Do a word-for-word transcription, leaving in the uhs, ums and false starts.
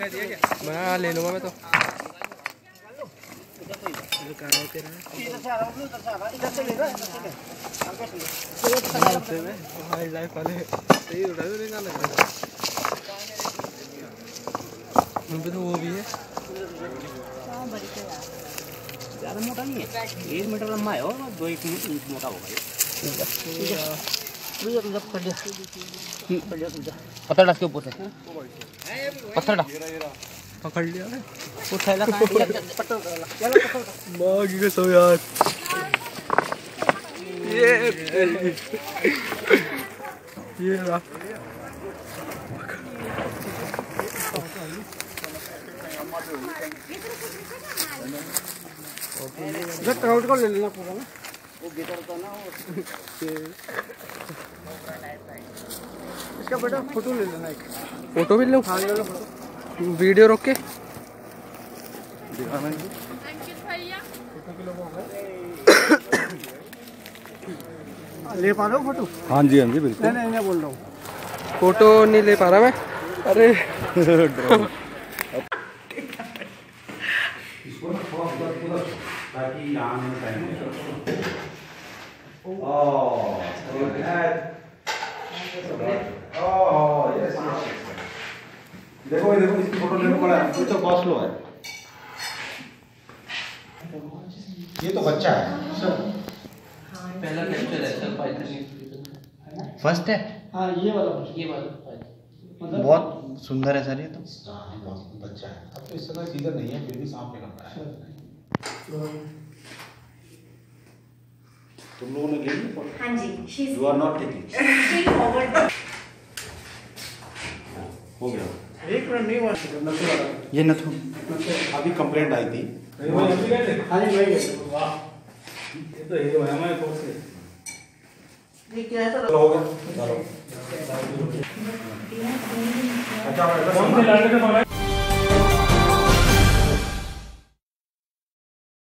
मैं ले लूँगा मैं तो। वाइल्ड लाइफ वाले सही उड़ा तो नहीं लग रहा। उन पे तो वो भी है। ज़्यादा मोटा नहीं है, एक मीटर लंबा है और दो एक इंच मोटा होगा ये। पत्थर डाल के ऊपर से, पत्थर डाल, पकड़ लिया है। वो थैला कहाँ है? माँ की कसम यार। ये ये रहा। ट्राउट को ले लेना पूरा ना, वो गिटर का ना वो इसका बेटा फोटो ले लेना एक। फोटो भी लो। हाँ ले लो फोटो। वीडियो रोक के ले पा रहे हो फोटो? हाँ जी हाँ जी बिल्कुल। नहीं नहीं नहीं बोल रहा हूँ, फोटो नहीं ले पा रहा मैं। अरे देखो देखो इसकी फोटो लेने पड़ा है, ये तो कॉस्ट लो है। ये तो बच्चा है सर, पहला कैप्चर है सर, फर्स्ट है। हाँ ये वाला ये वाला मतलब बहुत सुंदर है सर ये तो। हाँ बहुत बच्चा है, अब तो इस समय सीजन नहीं है फिर भी सांप निकल रहा है। तुम लोगों ने ले ली फोटो? हाँ जी, यू आर नॉट टेकिंग। हो गया एक मिनट नहीं हुआ ये नथु अभी कंप्लेंट आई थी। हाँ जी भाई, वाह ये तो हीरो है हमारे कोर्स से। ये क्या है? तो हो गया चलो। अच्छा